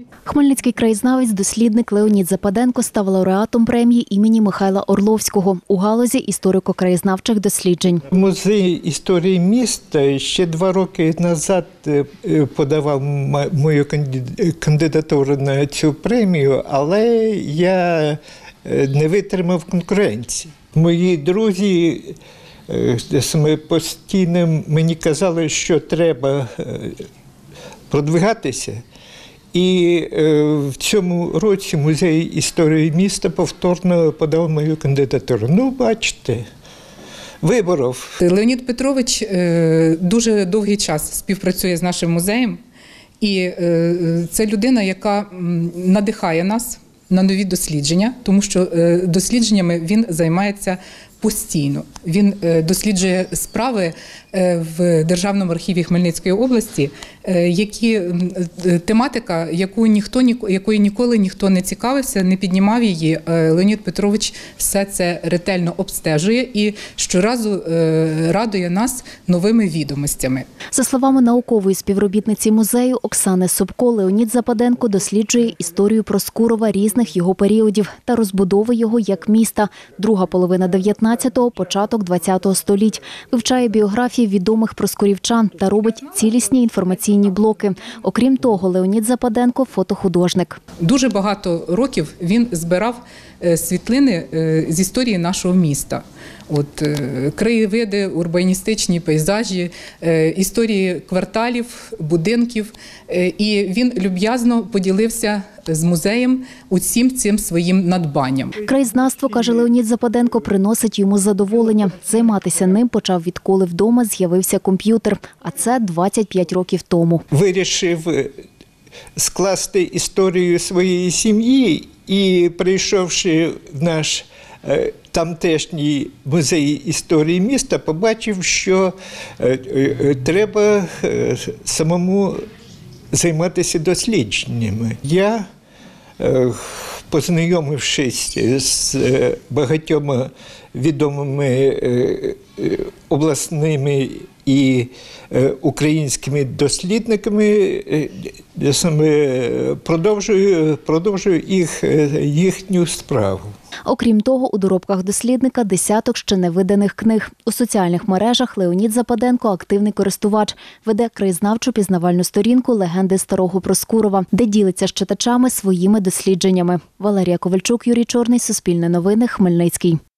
Хмельницький краєзнавець, дослідник Леонід Западенко став лауреатом премії імені Михайла Орловського у галузі історико-краєзнавчих досліджень. Музей історії міста ще 2 роки назад подавав мою кандидатуру на цю премію, але я не витримав конкуренції. Мої друзі постійно мені казали, що треба продвигатися. І в цьому році Музей історії міста повторно подав мою кандидатуру. Ну, бачите, виборов. Леонід Петрович дуже довгий час співпрацює з нашим музеєм. І це людина, яка надихає нас на нові дослідження, тому що дослідженнями він займається постійно. Він досліджує справи в Державному архіві Хмельницької області, тематика, якою ніколи ніхто не цікавився, не піднімав її. Леонід Петрович все це ретельно обстежує і щоразу радує нас новими відомостями. За словами наукової співробітниці музею Оксани Собко, Леонід Западенко досліджує історію Проскурова різних його періодів та розбудови його як міста. Друга половина 19-го, початок 20-го століть. Вивчає біографії відомих проскурівчан та робить цілісні інформаційні блоки. Окрім того, Леонід Западенко – фотохудожник. Дуже багато років він збирав світлини з історії нашого міста. Краєвиди, урбаністичні пейзажі, історії кварталів, будинків. І він люб'язно поділився з музеєм усім цим своїм надбанням. Краєзнавство, каже Леонід Западенко, приносить йому задоволення. Займатися ним почав, відколи вдома з'явився комп'ютер, а це 25 років тому. Вирішив скласти історію своєї сім'ї і, прийшовши в наш тамтешній музей історії міста, побачив, що треба самому займатися дослідженнями. Я, познайомившись з багатьма відомими обласними і українськими дослідниками, продовжую їхню справу. Окрім того, у доробках дослідника десяток ще невиданих книг. У соціальних мережах Леонід Западенко – активний користувач. Веде краєзнавчу пізнавальну сторінку «Легенди старого Проскурова», де ділиться з читачами своїми дослідженнями. Валерія Ковальчук, Юрій Чорний, Суспільне новини, Хмельницький.